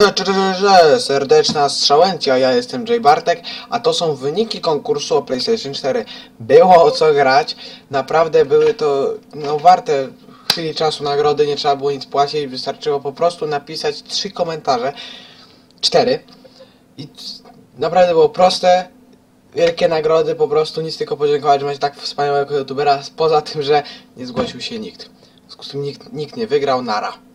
Serdeczna strzałęcia, ja jestem J Bartek, a to są wyniki konkursu o PlayStation 4. Było o co grać, naprawdę były to warte chwili czasu nagrody, nie trzeba było nic płacić, wystarczyło po prostu napisać 3 komentarze, 4 i naprawdę było proste, wielkie nagrody, po prostu nic tylko podziękować, że macie tak wspaniałego youtubera, poza tym, że nie zgłosił się nikt. W związku z tym nikt nie wygrał, nara.